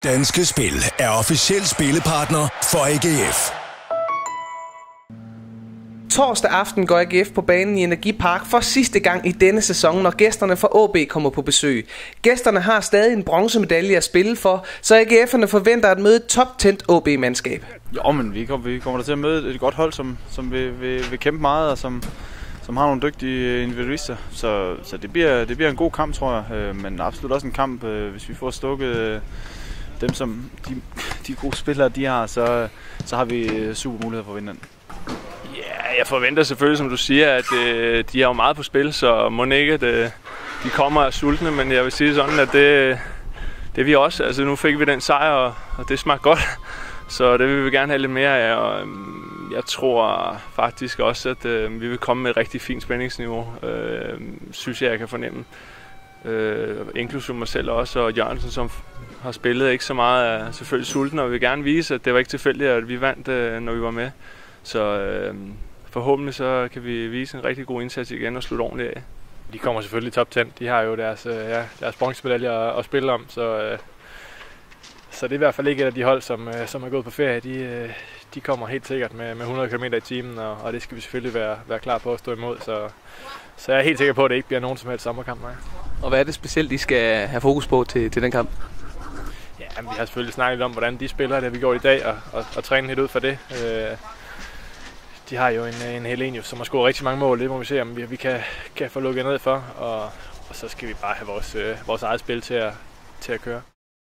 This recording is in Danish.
Danske Spil er officiel spillepartner for AGF. Torsdag aften går AGF på banen i Energipark for sidste gang i denne sæson, når gæsterne fra AB kommer på besøg. Gæsterne har stadig en bronzemedalje at spille for, så AGF'erne forventer at møde et toptændt AB-mandskab. Jo, men vi kommer der til at møde et godt hold, som vil kæmpe meget, og som har nogle dygtige individualister. Så det bliver en god kamp, tror jeg. Men absolut også en kamp, hvis vi får stukket dem, som de gode spillere, de har, så har vi super mulighed for at vinde den. Ja, jeg forventer selvfølgelig, som du siger, at de har jo meget på spil, så må ikke, at de kommer af sultne, men jeg vil sige sådan, at det er vi også. Altså nu fik vi den sejr, og det smagte godt, så det vil vi gerne have lidt mere af, og jeg tror faktisk også, at vi vil komme med et rigtig fint spændingsniveau, synes jeg kan fornemme. Inklusive mig selv også, og Jørgensen, som har spillet ikke så meget, er selvfølgelig sulten, og vil gerne vise, at det var ikke tilfældigt, at vi vandt, når vi var med. Så forhåbentlig så kan vi vise en rigtig god indsats igen og slutte ordentligt af. De kommer selvfølgelig top 10. De har jo deres bronzemedaljer at spille om, så det er i hvert fald ikke et af de hold, som er gået på ferie. De kommer helt sikkert med 100 km i timen, og det skal vi selvfølgelig være klar på at stå imod. Så jeg er helt sikker på, at det ikke bliver nogen som helst sommerkamp. Nej. Og hvad er det specielt, de skal have fokus på til den kamp? Ja, vi har selvfølgelig snakket lidt om, hvordan de spiller, det vi gjort i dag, og træne lidt ud for det. De har jo en Helenius, som har scoret rigtig mange mål. Det må vi se, om vi kan få lukket ned for. Og så skal vi bare have vores eget spil til at køre.